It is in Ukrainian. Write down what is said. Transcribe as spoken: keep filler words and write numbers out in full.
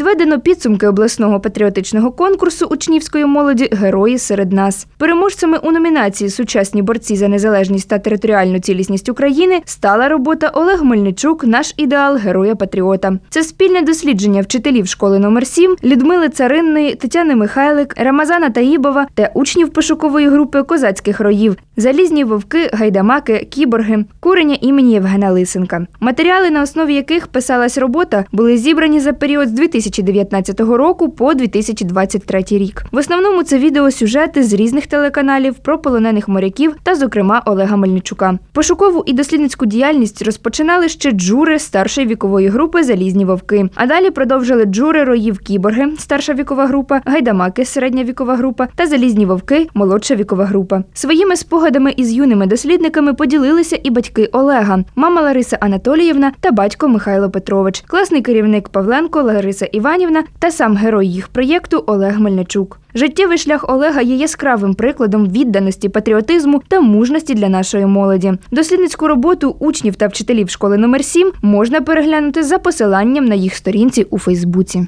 Підведено підсумки обласного патріотичного конкурсу учнівської молоді «Герої серед нас». Переможцями у номінації «Сучасні борці за незалежність та територіальну цілісність України» стала робота «Олег Мельничук. Наш ідеал героя-патріота». Це спільне дослідження вчителів школи номер сім Людмили Царинної, Тетяни Михайлик, Рамазана Таїбова та учнів пошукової групи козацьких роїв «Залізні вовки», «Гайдамаки», «Кіборги», «Куреня» імені Євгена Лисенка. Матеріали, на основі яких писалась робота, були зібрані за період з дві тисячі дев'ятнадцятого року по дві тисячі двадцять третій рік. В основному це відеосюжети з різних телеканалів про полонених моряків та, зокрема, Олега Мельничука. Пошукову і дослідницьку діяльність розпочинали ще джури старшої вікової групи «Залізні вовки», а далі продовжили джури роїв «Кіборги» старша вікова група, «Гайдамаки» середня вікова група та «Залізні вовки» молодша вікова група. Своїми спогадами із юними дослідниками поділилися і батьки Олега, мама Лариса Анатоліївна та батько Михайло Петрович, класний керівник Павленко Лариса Іванівна та сам герой їх проєкту Олег Мельничук. Життєвий шлях Олега є яскравим прикладом відданості, патріотизму та мужності для нашої молоді. Дослідницьку роботу учнів та вчителів школи номер сім можна переглянути за посиланням на їх сторінці у Фейсбуці.